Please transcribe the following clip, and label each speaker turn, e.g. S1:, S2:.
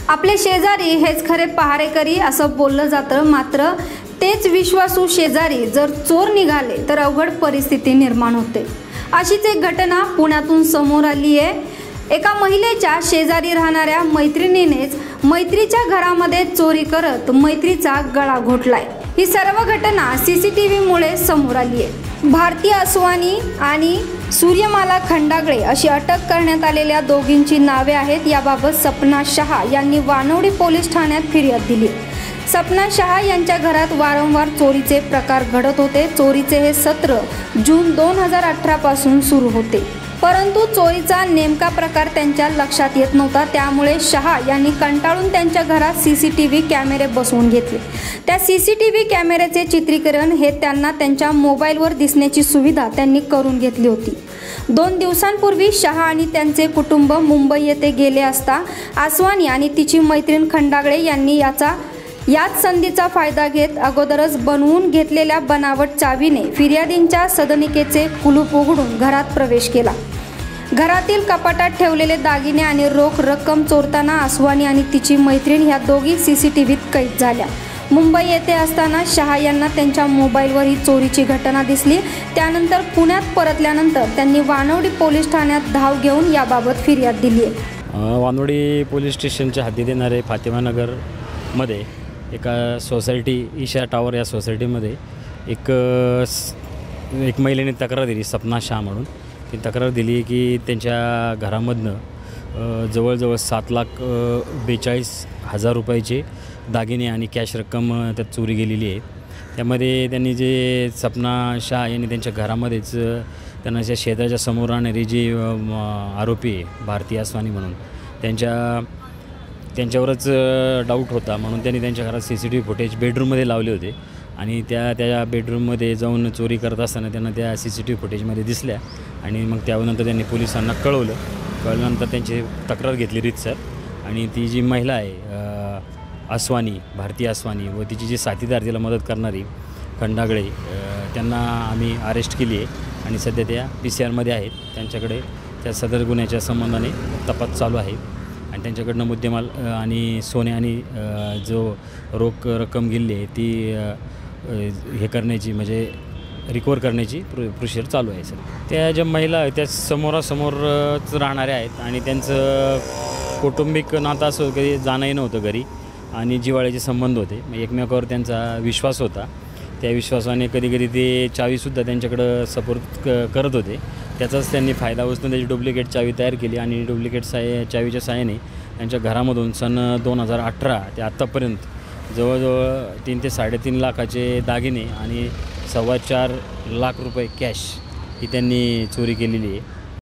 S1: आपले शेजारी हेच खरे पहारेकरी असं बोललं जातं, मात्र तेच विश्वासू शेजारी जर चोर निघाले तर अवघड परिस्थिती निर्माण होते। अशीच एक घटना पुण्यातून समोर आली आहे। एका महिलेच्या शेजारी राहणाऱ्या मैत्रिणीनेच मैत्रीच्या घरामध्ये चोरी करत मैत्रीचा गळा घोटलाय। ही सर्व घटना CCTVमुळे समोर आली आहे। भारती असवानी आणि सूर्यमाला खंडागळे अशी अटक करण्यात आलेल्या दोघींची नावे आहेत। याबाबत सपना शहा यांनी वानवडी पोलीस ठाण्यात फिर्याद दिली। सपना शहा यांच्या घरात वारंवार चोरीचे प्रकार घडत होते। चोरीचे हे सत्र जून 2018 पासून सुरू होते, परंतु चोरीचा नेमका प्रकार त्यांच्या लक्षात येत नव्हता। त्यामुळे शहा यांनी कंटाळून त्यांच्या घरात CCTV कॅमेरे बसवून घेतले। त्या CCTV कॅमेऱ्याचे चित्रीकरण हे त्यांना त्यांच्या मोबाईलवर दिसण्याची सुविधा त्यांनी करून घेतली होती। 2 दिवसांपूर्वी शहा आणि त्यांचे कुटुंब मुंबई येथे गेले असता आसवानी आणि तिची मैत्रीण खंडागळे यांनी याच संधीचा फायदा घेत अगोदरच बनवून घेतलेल्या बनावट चावीने फिर्यादींच्या सदनिकेचे कुलूप उघडून घरात प्रवेश केला। घरातील कपाटात ठेवलेले दागिने आणि रोख रक्कम चोरताना आसवानी आणि तिची मैत्रीण ह्या दोघी CCTVत कैद झाल्या। मुंबई येथे असताना शहा यांना त्यांच्या मोबाईलवर ही चोरीची घटना दिसली। त्यानंतर पुण्यात परतल्यानंतर त्यांनी वानवडी पोलीस ठाण्यात धाव घेऊन याबाबत फिर्याद दिली आहे।
S2: वानवडी पोलीस स्टेशनच्या हद्दीत येणारे फातिमानगरमध्ये एका सोसायटी ईशा टावर या सोसायटीमध्ये एक महिलेने तक्रार दिली, सपना शाह म्हणून। ती तक्रार दिली की त्यांच्या घरामधनं जवळजवळ 7,42,000 रुपयाचे दागिने आणि कॅश रक्कम त्यात चोरी गेलेली आहे। त्यामध्ये त्यांनी जे सपना शाह यांनी त्यांच्या घरामध्येच त्यांना ज्या शेताच्या समोर राहणारी जी आरोपी आहे भारती असवानी म्हणून त्यांच्यावरच डाऊट होता, म्हणून त्यांनी त्यांच्या घरात CCTV फुटेज बेडरूममध्ये लावले होते आणि त्या बेडरूममध्ये जाऊन चोरी करत असताना त्यांना त्या CCTV फुटेजमध्ये दिसल्या आणि मग त्यानंतर त्यांनी पोलिसांना कळल्यानंतर त्यांची तक्रार घेतली रीतसर। आणि ती जी महिला आहे असवानी, भारती असवानी व तिची जी साथीदार तिला मदत करणारी खंडागळे, त्यांना आम्ही अरेस्ट केली आहे आणि सध्या त्या PCR आहेत। त्यांच्याकडे त्या सदर गुन्ह्याच्या संबंधाने तपास चालू आहे आणि त्यांच्याकडनं मुद्देमाल आणि सोने आणि जो रोख रक्कम गेली आहे ती हे करण्याची म्हणजे रिकवर करण्याची प्रोसिजर चालू आहे सर। त्या ज्या महिला आहेत त्या समोरासमोरच राहणाऱ्या आहेत आणि त्यांचं कौटुंबिक नातं असं कधी जाणंही नव्हतं घरी आणि जिव्हाळ्याचे संबंध होते। एकमेकावर त्यांचा विश्वास होता। त्या विश्वासाने कधीकधी ते चावीसुद्धा त्यांच्याकडं सपोर्ट करत होते। त्याचाच त्यांनी फायदा उचलून त्याची डुप्लिकेट चावी तयार केली आणि डुप्लिकेट चावीच्या साहाय्याने त्यांच्या घरामधून सन 2018 ते आत्तापर्यंत जवळजवळ 3 ते 3.5 लाखाचे दागिने आणि 4.25 लाख रुपये कॅश ही त्यांनी चोरी केलेली आहे।